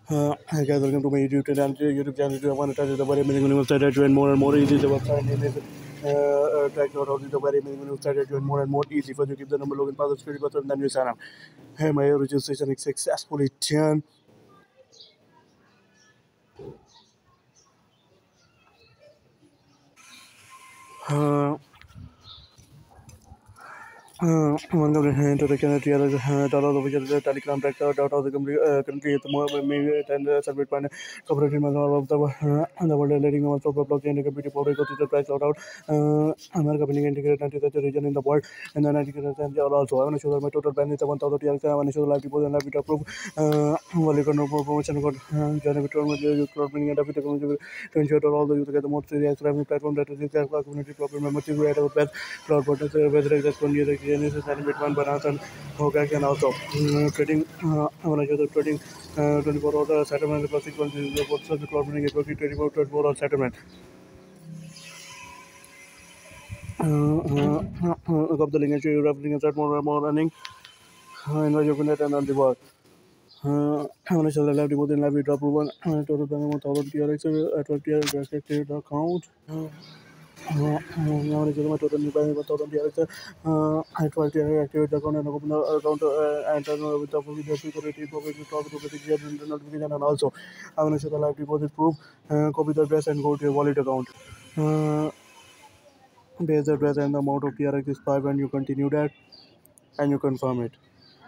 Hi guys, welcome to my YouTube channel. I want to tell you the very amazing website that you and more easy. The website name is track.out. The very amazing website that you and more easy for you. Keep the number login password security password and then you sign up. Hey, my registration is successfully done. Uh, One government to the Canada, the Telegram tractor, dot of the country at the moment, maybe 10 submit partner, cooperative of the world leading also blockchain and computer power to the price out. America being integrated into the region in the world, and then I think also. I want to show my total balance 1,000 years. I want to show live people and live to approve. Well, you can no promotion got Johnny Victor, you crowd meaning and to ensure that all the youth get the most serious revenue platform that is the community proper membership. We had our best cloud portals, whether it's one year, Genesis and Bitcoin, Banana, and Hogak, and also trading. I want to show the trading 24-hour settlement plus equal to the what's the cloud meaning 24-hour settlement. Of the link and show you referring and start more running. Invite your connect and on the work. I want to show the live debut in live drop one total time 1,000 TRX at 12 TRX active account. Now I show my total new balance 1,000 TRX at 12 TRX activate the account and open the account and turn with the security profile talk to get the notification and also I want to show the live deposit proof, copy the address and go to your wallet account. Uh, Base the address and the amount of TRX is 5 and you continue that and you confirm it.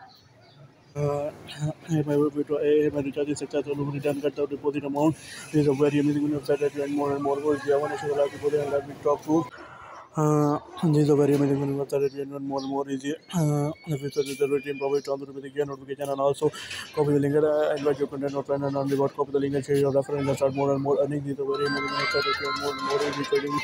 My recharge is successful. Return cut the deposit amount. This is a very amazing website that you and more words. You want to show live deposit and live talk proof. This is a very amazing website that you and more easy. The future is the routine provide all the basic notification and also copy the link and invite your content or friend and on the what copy the link and share your reference and start more and more earning. This is a very amazing website that you and more easy trading.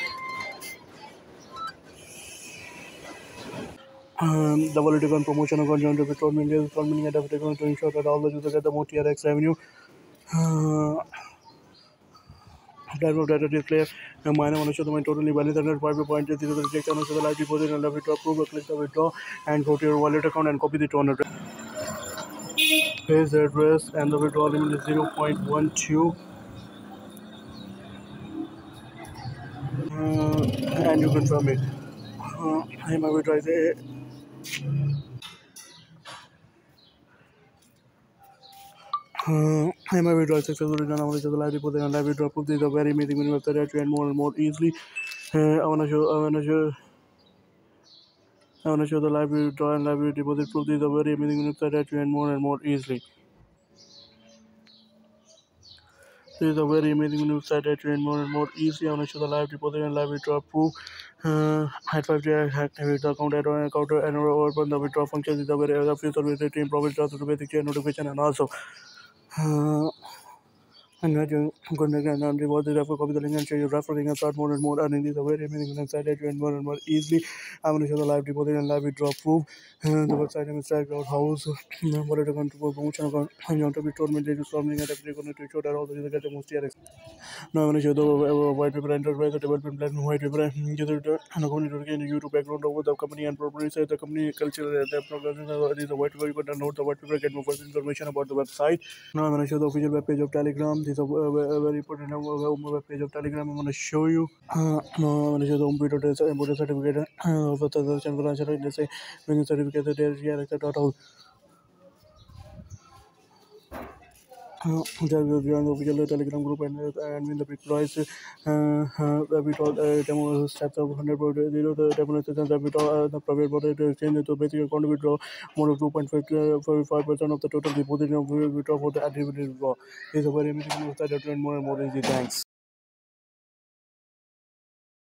The validity and promotion of content to petrol meaning and to ensure that all the users get the more TRX revenue. Uh, Platform data display mine I want to show my totally valid 105.0 the rejection of the live deposit and love it to approve click the withdraw and go to your wallet account and copy the tone address. Paste the address and the withdrawal limit is 0.12 and you confirm it. I'm a withdraw I'm a withdrawal successfully done. I want to show the live deposit and live withdrawal proof. These are very amazing when you have the and more easily. I want to show the live withdrawal and live deposit proof. These are very amazing when you have the and more easily. This is a very amazing new site that train more and more easy. I want to show the live deposit and live withdrawal proof. At 5 activate the account and open the withdraw function. This is a very future with the team profit transfer to basic notification and also uh, and you contact and reward the refer copy the link and share your referring and start more and more earning. This is a very amazing website that you and more easily. I'm going to show the live deposit and live withdraw proof. The website name is track.house. Wallet account for promotion account. I'm going to be told me that you saw me at every corner to show that all the users get the most TRX. Now I'm going to show the white paper enterprise, the development plan, white paper, and the company to gain YouTube background over the company and property, the company culture, the program is a white paper. You can download the white paper, get more further information about the website. Now I'm going to show the official web page of Telegram. This is a very important web page of Telegram. I'm going to show you. Now I'm going to show the computer certificate of the financial industry, when certificate, the data, etc. There will be an official Telegram group and in the big price we told demo steps of 100.0 the demonstrations that we told the private body to exchange to basically account withdraw more of 2.5% of the total deposit of withdraw for the activity withdraw. It's a very amazing website that train more and more easy. Thanks.